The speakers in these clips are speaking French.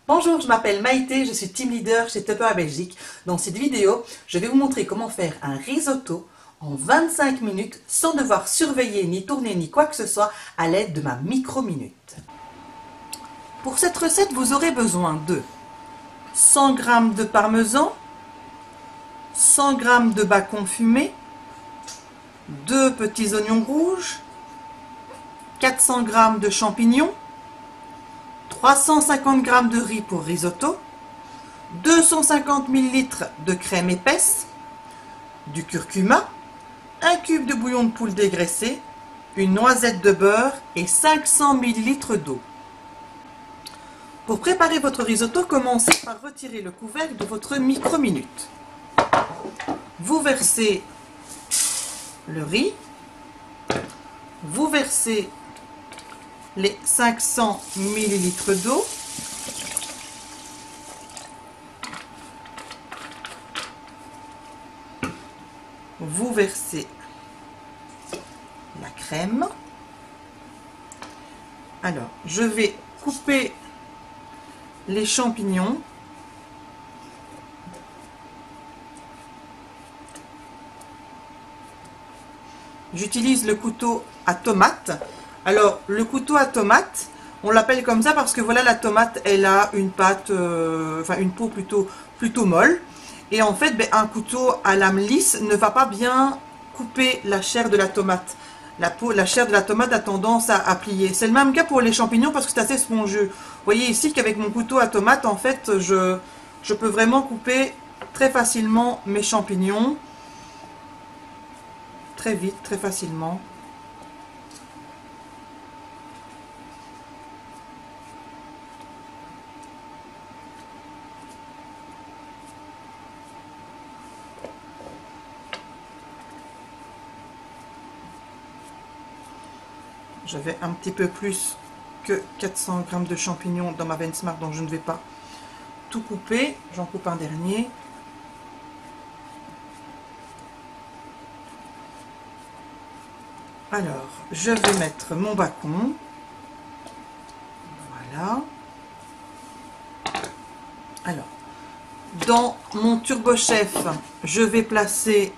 Bonjour, je m'appelle Maïté, je suis team leader chez Tupperware Belgique. Dans cette vidéo, je vais vous montrer comment faire un risotto en 25 minutes sans devoir surveiller, ni tourner, ni quoi que ce soit à l'aide de ma micro-minute. Pour cette recette, vous aurez besoin de 100 g de parmesan, 100 g de bacon fumé, 2 petits oignons rouges, 400 g de champignons, 350 g de riz pour risotto, 250 ml de crème épaisse, du curcuma, un cube de bouillon de poule dégraissé, une noisette de beurre et 500 ml d'eau. Pour préparer votre risotto, commencez par retirer le couvercle de votre micro-minute. Vous versez le riz, vous versez les 500 ml d'eau, vous versez la crème. Alors, je vais couper les champignons. J'utilise le couteau à tomate. Alors, le couteau à tomate, on l'appelle comme ça parce que voilà, la tomate, elle a une pâte, une peau plutôt molle. Et en fait, un couteau à lame lisse ne va pas bien couper la chair de la tomate. La chair de la tomate a tendance à plier. C'est le même cas pour les champignons parce que c'est assez spongieux. Vous voyez ici qu'avec mon couteau à tomate, en fait, je peux vraiment couper très facilement mes champignons. Très vite, très facilement. J'avais un petit peu plus que 400 g de champignons dans ma Vensmart, donc je ne vais pas tout couper. J'en coupe un dernier. Alors, je vais mettre mon bacon. Voilà. Alors, dans mon turbo chef, je vais placer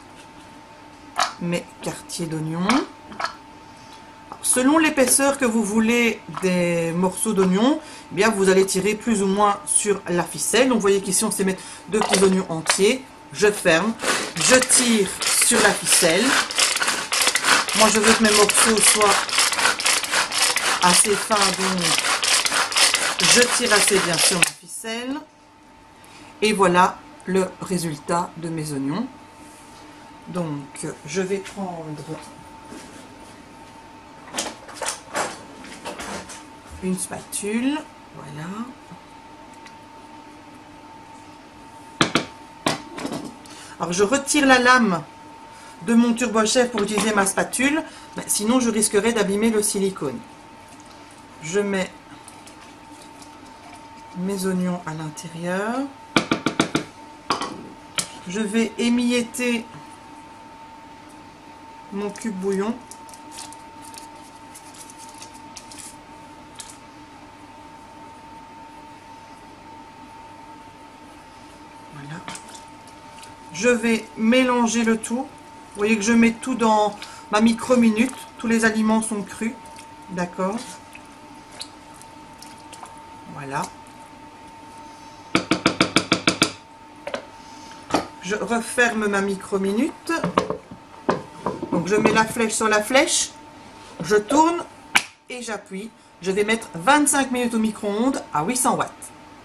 mes quartiers d'oignons. Selon l'épaisseur que vous voulez des morceaux d'oignon, eh bien vous allez tirer plus ou moins sur la ficelle. Donc vous voyez qu'ici on sait mettre 2 petits oignons entiers. Je ferme, je tire sur la ficelle. Moi je veux que mes morceaux soient assez fins, donc je tire assez bien sur ma ficelle. Et voilà le résultat de mes oignons. Donc je vais prendre une spatule, voilà. Alors je retire la lame de mon turbo chef pour utiliser ma spatule, sinon je risquerais d'abîmer le silicone. Je mets mes oignons à l'intérieur. Je vais émietter mon cube bouillon. Voilà. Je vais mélanger le tout. Vous voyez que je mets tout dans ma micro-minute. Tous les aliments sont crus. D'accord. Voilà. Je referme ma micro-minute. Donc je mets la flèche sur la flèche. Je tourne et j'appuie. Je vais mettre 25 minutes au micro-ondes à 800 watts.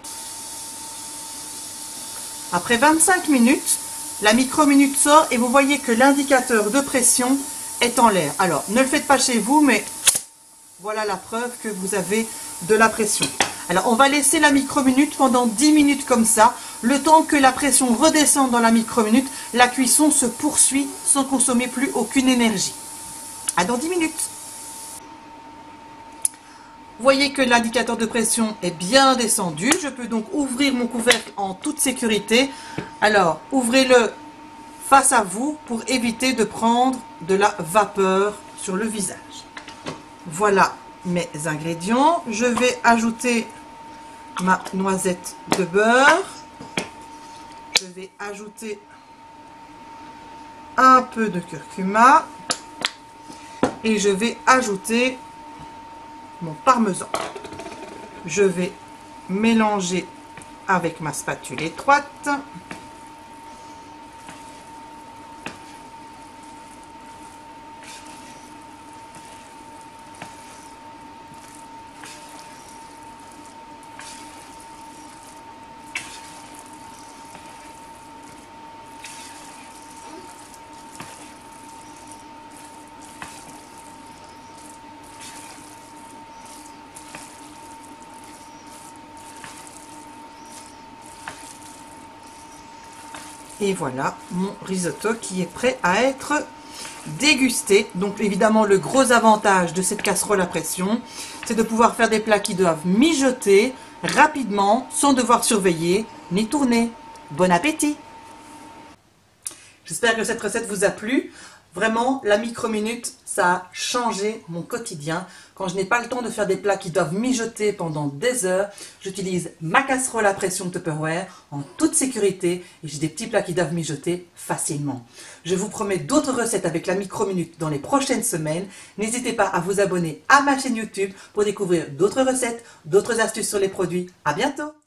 Après 25 minutes, la micro-minute sort et vous voyez que l'indicateur de pression est en l'air. Alors, ne le faites pas chez vous, mais voilà la preuve que vous avez de la pression. Alors, on va laisser la micro-minute pendant 10 minutes comme ça. Le temps que la pression redescende dans la micro-minute, la cuisson se poursuit sans consommer plus aucune énergie. À dans 10 minutes. Vous voyez que l'indicateur de pression est bien descendu. Je peux donc ouvrir mon couvercle en toute sécurité. Alors, ouvrez-le face à vous pour éviter de prendre de la vapeur sur le visage. Voilà mes ingrédients. Je vais ajouter ma noisette de beurre. Je vais ajouter un peu de curcuma et je vais ajouter mon parmesan. Je vais mélanger avec ma spatule étroite. Et voilà mon risotto qui est prêt à être dégusté. Donc évidemment, le gros avantage de cette casserole à pression, c'est de pouvoir faire des plats qui doivent mijoter rapidement sans devoir surveiller ni tourner. Bon appétit! J'espère que cette recette vous a plu. Vraiment, la micro-minute, ça a changé mon quotidien. Quand je n'ai pas le temps de faire des plats qui doivent mijoter pendant des heures, j'utilise ma casserole à pression Tupperware en toute sécurité et j'ai des petits plats qui doivent mijoter facilement. Je vous promets d'autres recettes avec la micro-minute dans les prochaines semaines. N'hésitez pas à vous abonner à ma chaîne YouTube pour découvrir d'autres recettes, d'autres astuces sur les produits. À bientôt!